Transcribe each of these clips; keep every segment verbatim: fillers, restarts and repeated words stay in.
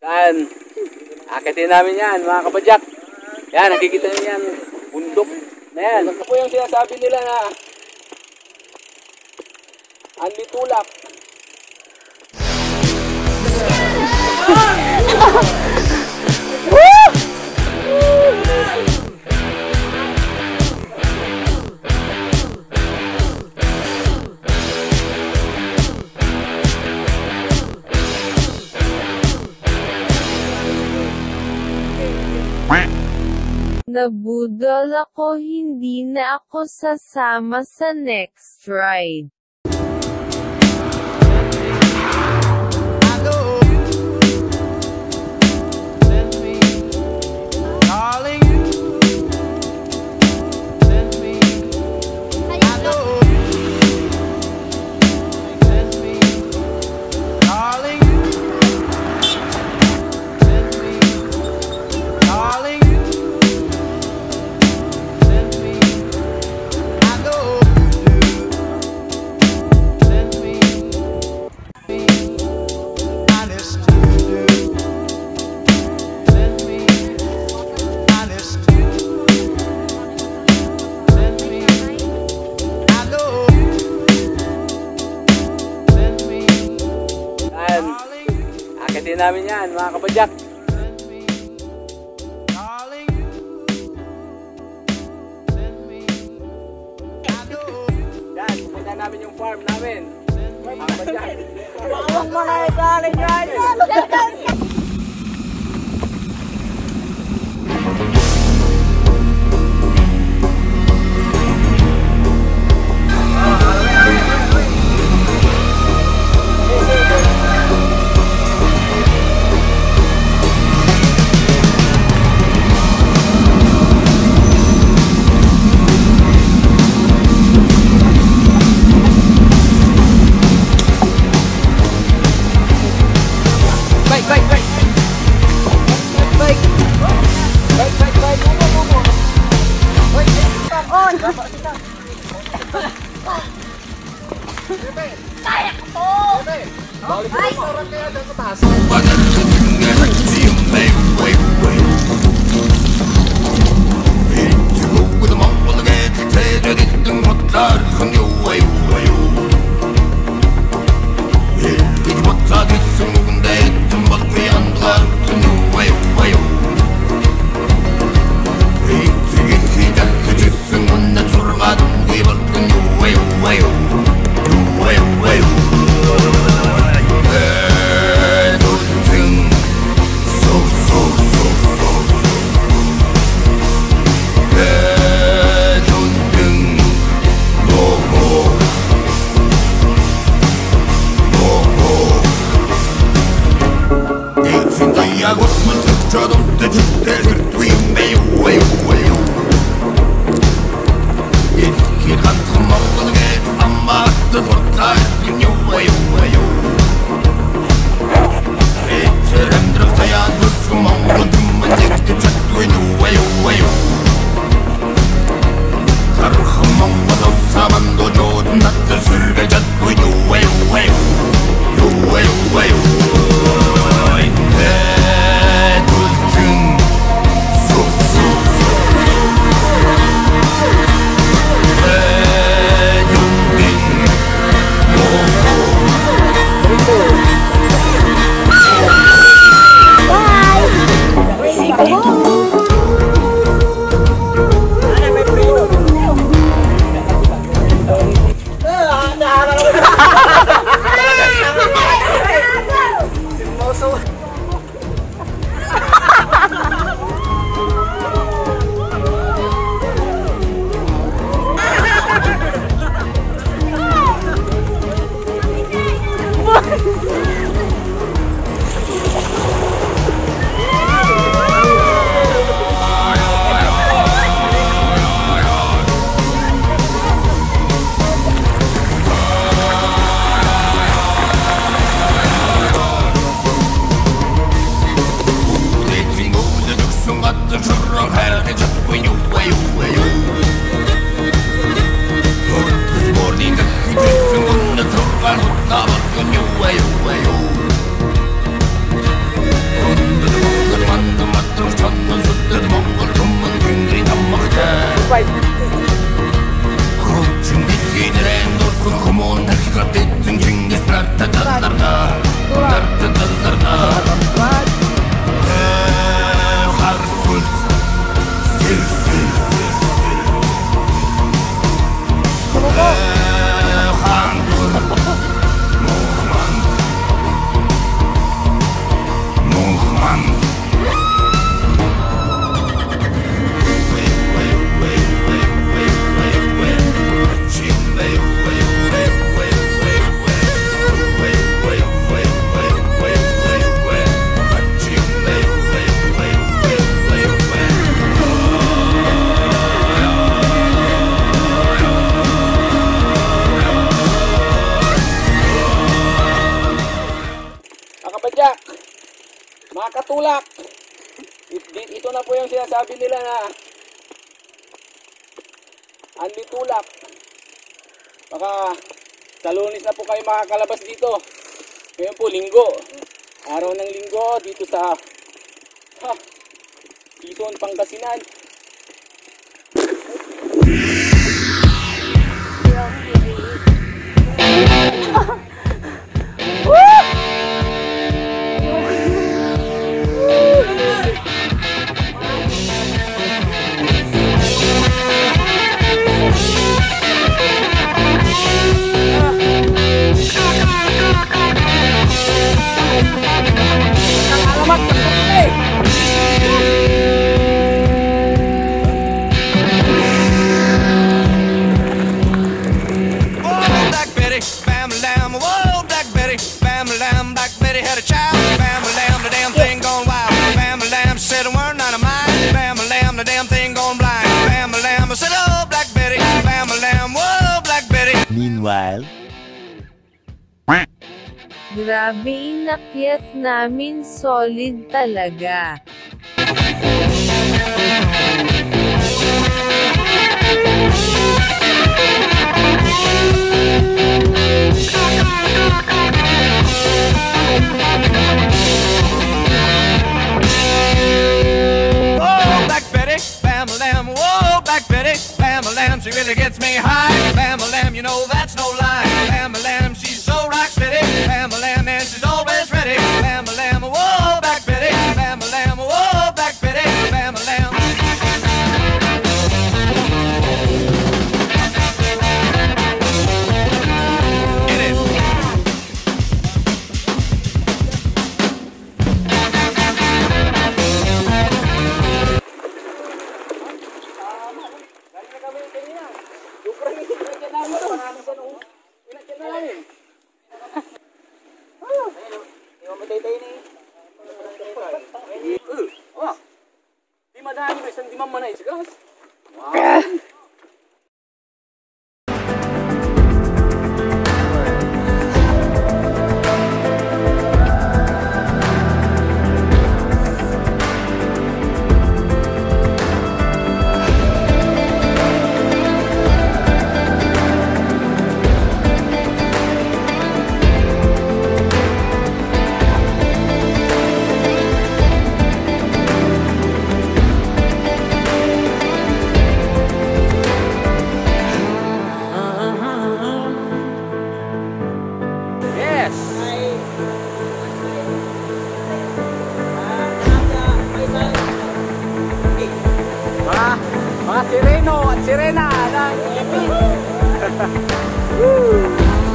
Yan. Akitin namin yan, mga kabadyak. Yan, nakikita nyo yan. Bundok na yan. Ito po yung sinasabi nila na Anmitulak. Nabudol ako, hindi na ako sasama sa next ride. Akitin namin yan, mga kabadyak. Yan, pupunta namin yung farm namin. Mga kabadyak. Huwag mo na ikaling yan. Mga katulak, it- ito na po yung sinasabi nila na Anli Tulak. Baka sa Lunes na po kayo makakalabas dito. Ngayon po, linggo. Araw ng linggo dito sa ha, Quezon, Pangasinan. Meanwhile, Grabe, inakyat namin, solid talaga. She really gets me high. Bam-a-lam, you know that's no lie. Bam-a-lam, she's so rock steady. Bam-a-lam, and she's always ready. Bam-a-lam, whoa, Black Betty. Bam-a-lam, whoa, Black Betty. Bam-a-lam. Get it. Di madami ba isang di mamanay sigas? Wow. Mga sireno at sirena ng Philippines. Woo!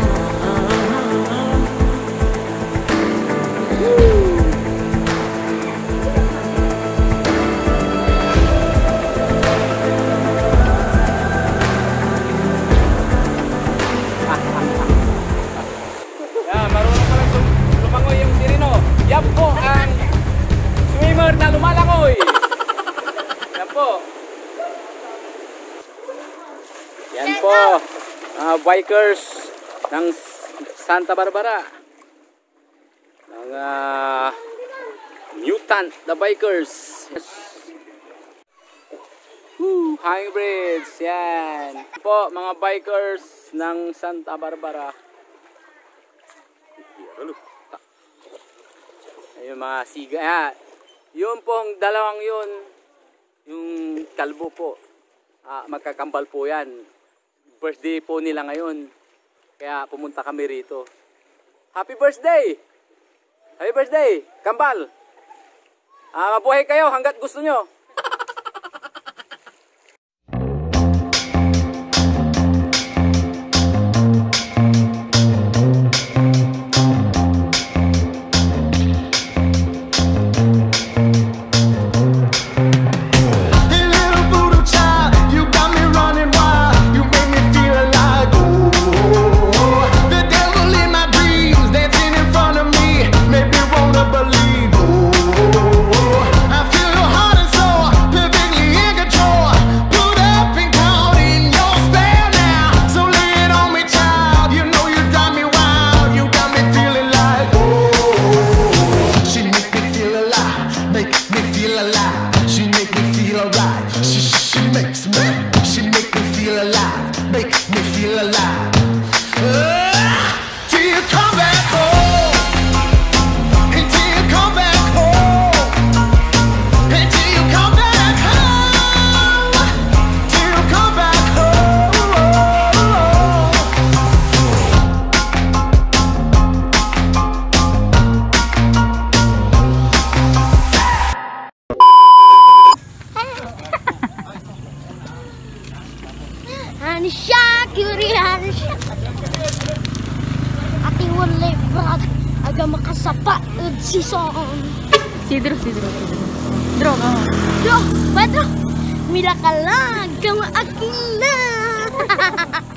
Yeah, marunong pala lumangoy yung sireno. Yan po ang swimmer na lumalangoy. Yan po. Yan po, uh, bikers ng Santa Barbara, ng uh, Mutant, the bikers. Yes. Woo, hybrids, yan. Yan po, mga bikers ng Santa Barbara. Ayun, mga siga. Yan. Yun pong dalawang yun, yung kalbo po. Uh, magkakambal po yan. Birthday po nila ngayon. Kaya pumunta kami rito. Happy birthday! Happy birthday! Kambal! Ah, mabuhay kayo hanggat gusto nyo. Believe, oh, I feel your heart and soul. feel alive. She make me feel alright. She, she, she makes me, she make me feel alive. Make me feel alive. Uh, till you come back home. Until you come back home. Until you come back home. Till you come back home. Hansya kiri Hansya ati wala berat aga makasapa si son Sidro, sidro, sidro. Dro, kamu. Dro, Pedro, mila ka lang kang akila.